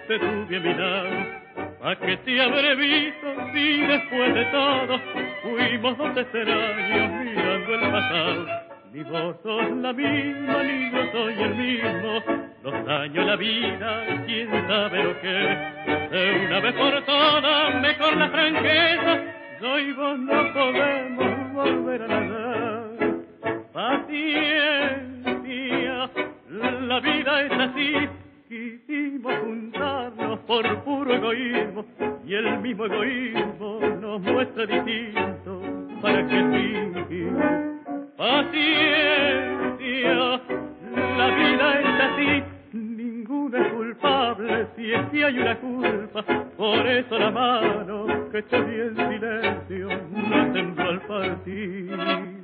te tuve a mi lado. ¿A qué te habré visto si después de todo fuimos dos extraños mirando el pasado? Ni vos sos la misma, ni yo soy el mismo. Los daños la vida, quién sabe lo que. De una vez por todas, mejor la franqueza. Yo y vos no podemos volver a nadar. Paciencia, la vida es así. Quisimos juntarnos por puro egoísmo y el mismo egoísmo nos muestra distinto. ¿Para qué fingir? Paciencia, la vida es así. Ninguno es culpable si es que hay una culpa. Por eso la mano que te di en silencio no tembló al partir.